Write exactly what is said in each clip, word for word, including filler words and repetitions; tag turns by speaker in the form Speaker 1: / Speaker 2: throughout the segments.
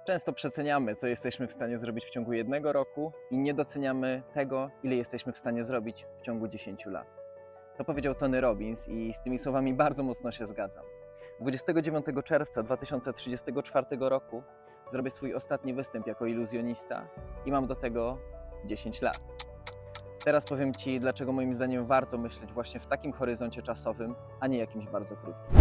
Speaker 1: Często przeceniamy, co jesteśmy w stanie zrobić w ciągu jednego roku i nie doceniamy tego, ile jesteśmy w stanie zrobić w ciągu dziesięciu lat. To powiedział Tony Robbins i z tymi słowami bardzo mocno się zgadzam. dwudziestego dziewiątego czerwca dwa tysiące trzydziestego czwartego roku zrobię swój ostatni występ jako iluzjonista i mam do tego dziesięć lat. Teraz powiem Ci, dlaczego moim zdaniem warto myśleć właśnie w takim horyzoncie czasowym, a nie jakimś bardzo krótkim.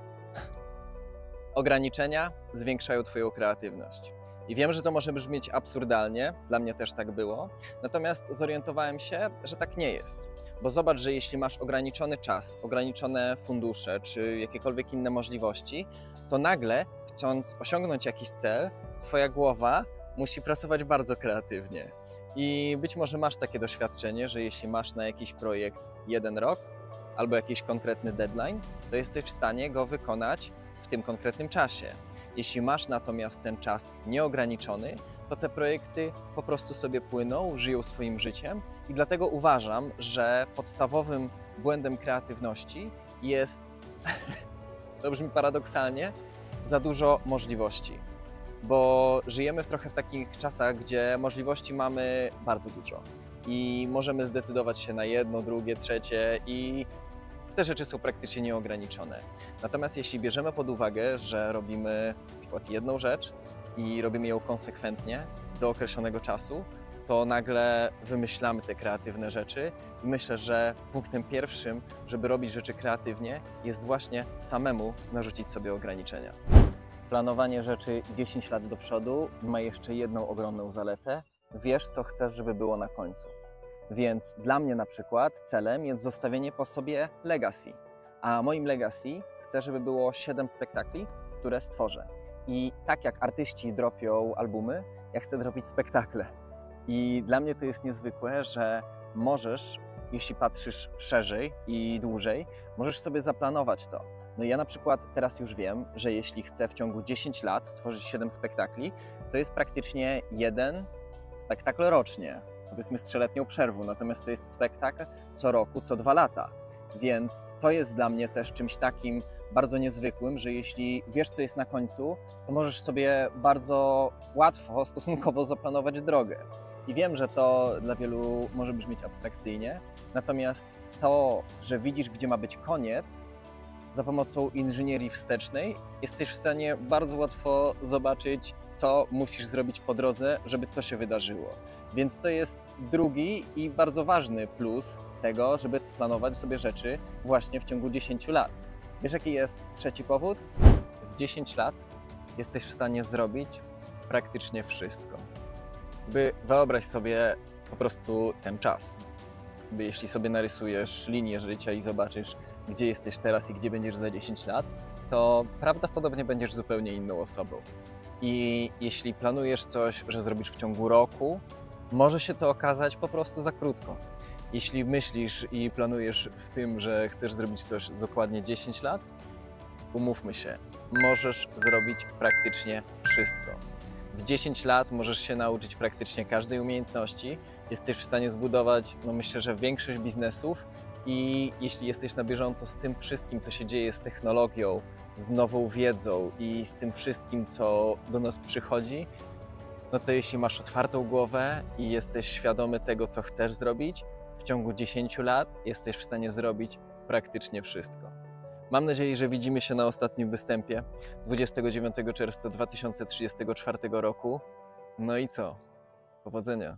Speaker 1: Ograniczenia zwiększają Twoją kreatywność. I wiem, że to może brzmieć absurdalnie, dla mnie też tak było, natomiast zorientowałem się, że tak nie jest. Bo zobacz, że jeśli masz ograniczony czas, ograniczone fundusze czy jakiekolwiek inne możliwości, to nagle, chcąc osiągnąć jakiś cel, Twoja głowa musi pracować bardzo kreatywnie. I być może masz takie doświadczenie, że jeśli masz na jakiś projekt jeden rok albo jakiś konkretny deadline, to jesteś w stanie go wykonać w tym konkretnym czasie. Jeśli masz natomiast ten czas nieograniczony, to te projekty po prostu sobie płyną, żyją swoim życiem i dlatego uważam, że podstawowym błędem kreatywności jest, to brzmi paradoksalnie, za dużo możliwości. Bo żyjemy w trochę w takich czasach, gdzie możliwości mamy bardzo dużo i możemy zdecydować się na jedno, drugie, trzecie i te rzeczy są praktycznie nieograniczone. Natomiast jeśli bierzemy pod uwagę, że robimy na przykład jedną rzecz i robimy ją konsekwentnie do określonego czasu, to nagle wymyślamy te kreatywne rzeczy i myślę, że punktem pierwszym, żeby robić rzeczy kreatywnie, jest właśnie samemu narzucić sobie ograniczenia. Planowanie rzeczy dziesięć lat do przodu ma jeszcze jedną ogromną zaletę. Wiesz, co chcesz, żeby było na końcu. Więc dla mnie na przykład celem jest zostawienie po sobie legacy. A moim legacy chcę, żeby było siedem spektakli, które stworzę. I tak jak artyści dropią albumy, ja chcę dropić spektakle. I dla mnie to jest niezwykłe, że możesz, jeśli patrzysz szerzej i dłużej, możesz sobie zaplanować to. No ja na przykład teraz już wiem, że jeśli chcę w ciągu dziesięciu lat stworzyć siedem spektakli, to jest praktycznie jeden spektakl rocznie. Powiedzmy z trzyletnią przerwą, natomiast to jest spektakl co roku, co dwa lata. Więc to jest dla mnie też czymś takim bardzo niezwykłym, że jeśli wiesz, co jest na końcu, to możesz sobie bardzo łatwo, stosunkowo zaplanować drogę. I wiem, że to dla wielu może brzmieć abstrakcyjnie, natomiast to, że widzisz, gdzie ma być koniec, za pomocą inżynierii wstecznej jesteś w stanie bardzo łatwo zobaczyć, co musisz zrobić po drodze, żeby to się wydarzyło. Więc to jest drugi i bardzo ważny plus tego, żeby planować sobie rzeczy właśnie w ciągu dziesięciu lat. Wiesz, jaki jest trzeci powód? W dziesięć lat jesteś w stanie zrobić praktycznie wszystko. By wyobraź sobie po prostu ten czas. By jeśli sobie narysujesz linię życia i zobaczysz, gdzie jesteś teraz i gdzie będziesz za dziesięć lat, to prawdopodobnie będziesz zupełnie inną osobą. I jeśli planujesz coś, że zrobisz w ciągu roku, może się to okazać po prostu za krótko. Jeśli myślisz i planujesz w tym, że chcesz zrobić coś dokładnie dziesięć lat, umówmy się, możesz zrobić praktycznie wszystko. W dziesięć lat możesz się nauczyć praktycznie każdej umiejętności, jesteś w stanie zbudować, no myślę, że większość biznesów i jeśli jesteś na bieżąco z tym wszystkim, co się dzieje z technologią, z nową wiedzą i z tym wszystkim, co do nas przychodzi, no to jeśli masz otwartą głowę i jesteś świadomy tego, co chcesz zrobić, w ciągu dziesięciu lat jesteś w stanie zrobić praktycznie wszystko. Mam nadzieję, że widzimy się na ostatnim występie dwudziestego dziewiątego czerwca dwa tysiące trzydziestego czwartego roku. No i co? Powodzenia!